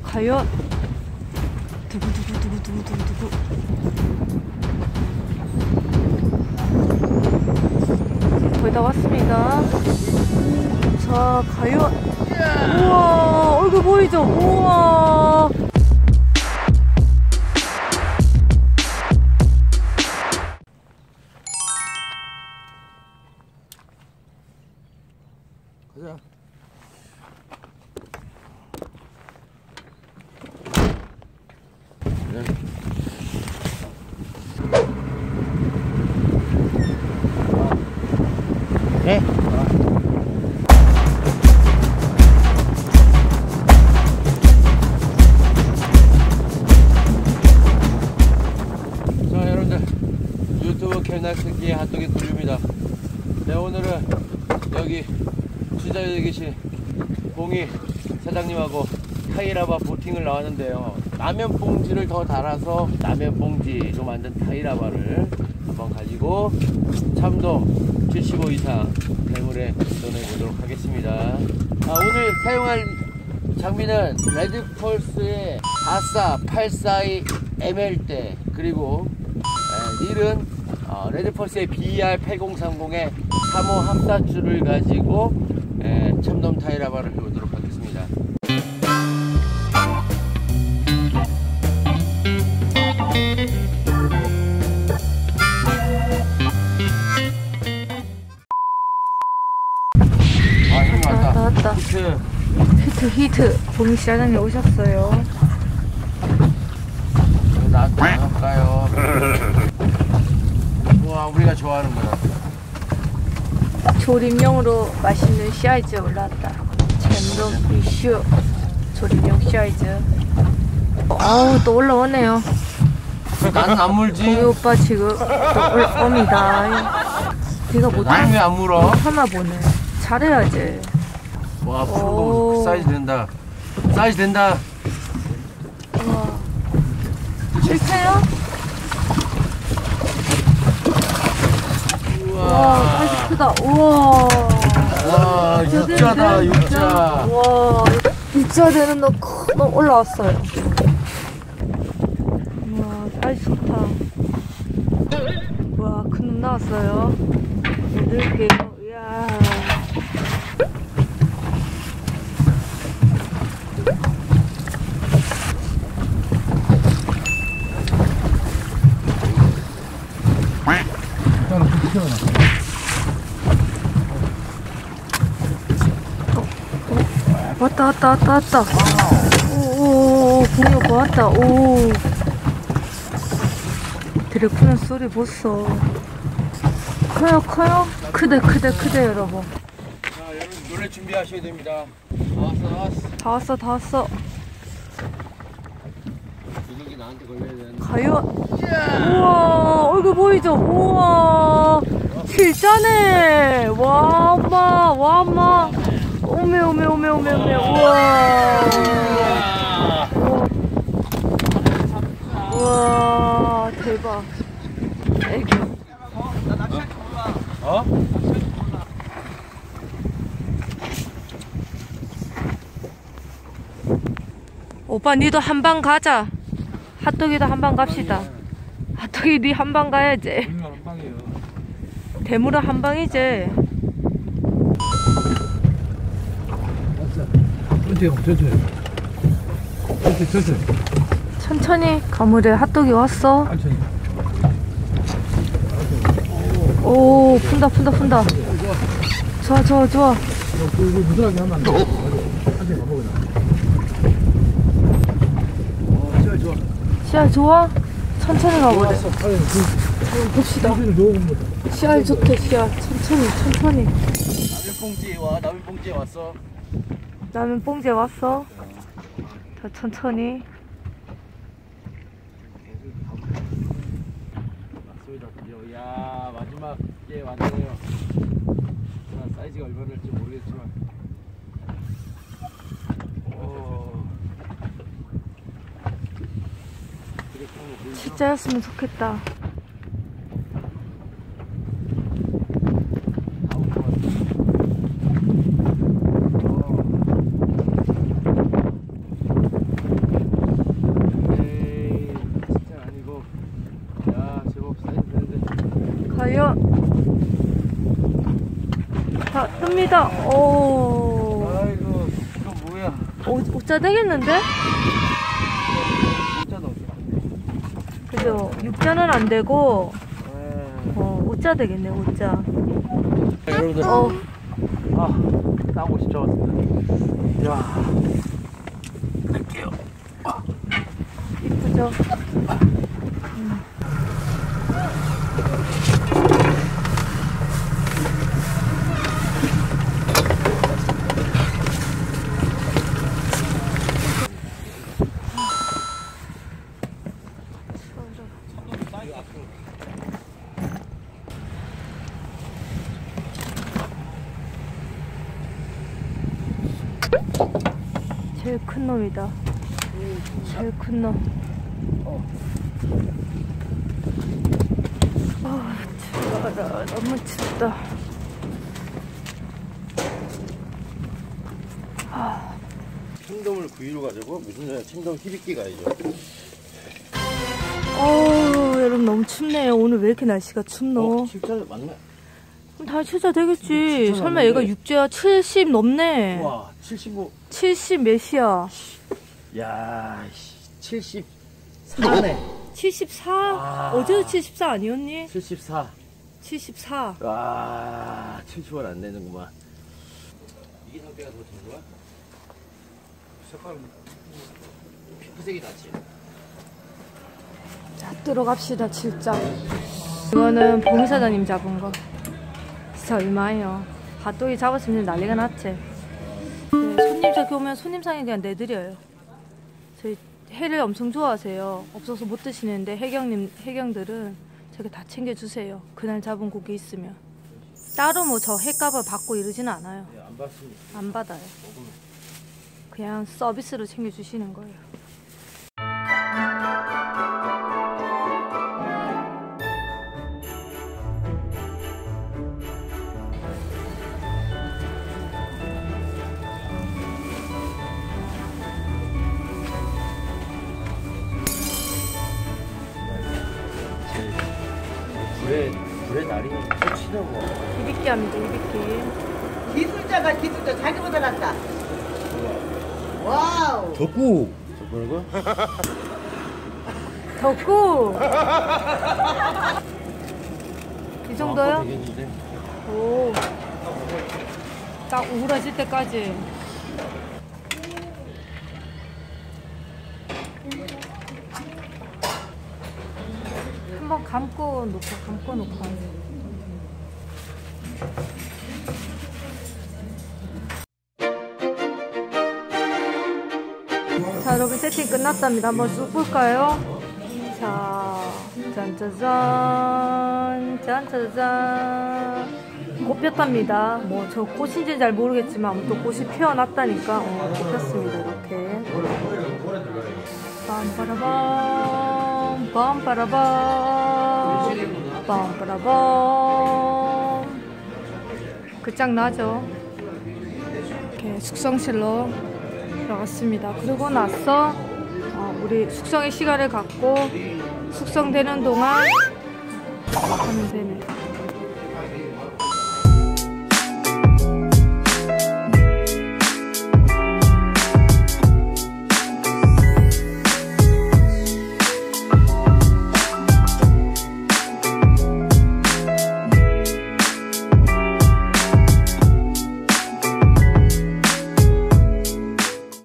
과연 두구두구두구두구두구. 거의 다 왔습니다. 자, 과연. 우와, 얼굴 보이죠? 우와. 가자. 네. 자, 여러분들 유튜브 캠낚시기의 핫도기 뚜입니다. 네, 오늘은 여기 주자에 계신 봉이 사장님하고 타이라바 보팅을 나왔는데요. 라면 봉지를 더 달아서 라면 봉지로 만든 타이라바를 한번 가지고 참돔 75 이상 대물에 도전해 보도록 하겠습니다. 오늘 사용할 장비는 레드펄스의 44842 ML대, 그리고 릴은 레드펄스의 BR8030의 3호 합사줄을 가지고 참돔 타이라바를 해보도록 하겠습니다. 왔다. 히트. 봉이 사장님 오셨어요. 나한테 나갈까요? 우와, 우리가 좋아하는 거다. 조림용으로 맛있는 사이즈 올라왔다. 참돔 이슈 조림용 사이즈. 아우, 또 올라오네요. 나는 안 물지. 봉이 오빠 지금 또 올라옵니다. 네가 나는 왜 안 물어? 하나 보네. 잘해야지. 와, 푸르고 사이즈 된다. 사이즈 된다. 우와. 실패요? 우와, 사이즈 크다. 우와. 와, 육자다, 육자. 와, 육자 되는 너 올라왔어요. 우와, 사이즈 좋다. 우와, 큰 놈 나왔어요. 넣을게요. 이야. 왔다. 오, 봉이 오빠 왔다. 오. 드래프는 소리 보소. 커요? 크대, 여러분. 자, 여러분 노래 준비하셔야 됩니다. 나왔어. 다 왔어. 두둑이 나한테 걸려야 되는데. 과연. 우와, 얼굴 보이죠? 우와, 진짜네. 와, 엄마. 오메. 우와, 대박. 애교. 어? 오빠, 니도 한 방 가자. 핫도기도 한 방 갑시다. 핫도기 니 한 방 가야지. 한 방이에요. 대물은 한 방이지. 천천히. 가물에 핫도기 왔어. 오, 푼다. 좋아. 무드하게 하면 안 돼. 씨알 좋아? 천천히 가보래. 봅시다. 씨알 좋대, 씨알. 천천히. 라면 봉지에 왔어. 라면 봉지에 왔어. 더 천천히. 맞습니다. 야, 마지막에 왔네요. 사이즈가 얼마나 될지 모르겠지만. 진짜였으면 좋겠다. 과연. 자, 뜹니다. 오. 아이고, 이거 뭐야? 오자 되겠는데? 진짜 너무 그죠? 육자는 안 되고, 네. 오자 되겠네, 오자. 여러분들, 따고 싶어졌습니다. 이야. 갈게요. 이쁘죠? 제일 큰 놈이다. 제일 큰 놈. 추워라. 너무 춥다. 침돔을 구이로 가지고 무슨 소리야? 침돔 히비키 가야죠. 여러분 너무 춥네요. 오늘 왜 이렇게 날씨가 춥노? 진짜 맞네. 그럼 다 출자 되겠지. 진짜 설마 맞는데. 얘가 육지야 70 넘네. 와, 75. 70 몇이야? 야, 74네. 74? 어제도 74 아니었니? 74. 74. 와, 70원 안 되는구만. 이게 상태가 더 좋은 거야? 색깔은 핑크색이 낫지. 자, 들어갑시다, 진짜. 이거는 보미 사장님 잡은 거. 진짜 얼마예요? 핫도기 잡았으면 난리가 났지. 네, 손님 저기 오면 손님상에 그냥 내드려요. 저희 회를 엄청 좋아하세요. 없어서 못 드시는데 해경들은 저렇게 다 챙겨주세요. 그날 잡은 고기 있으면. 따로 뭐 저 회값을 받고 이러지는 않아요. 네, 안 봤습니다. 안 받아요. 그냥 서비스로 챙겨주시는 거예요. 불의 날이 끝이다 뭐. 히비키 합니다, 히비키. 기술자 자기보다 낫다. 와우. 덕구. 뭐라고? 덕구! 이 정도요? 되겠는데. 오. 딱 우울해질 때까지. 한번 감고 놓고. 자, 여러분 세팅 끝났답니다. 한번 쑥 볼까요? 자, 짠짜잔. 꽃 폈답니다. 뭐 저 꽃인지 잘 모르겠지만 아무튼 꽃이 피어났다니까 꽃 폈습니다. 이렇게. 빰빠라밤 빰빠라밤 끝장나죠. 이렇게 숙성실로 들어갔습니다. 그리고 나서 우리 숙성의 시간을 갖고 숙성되는 동안 하면 되네.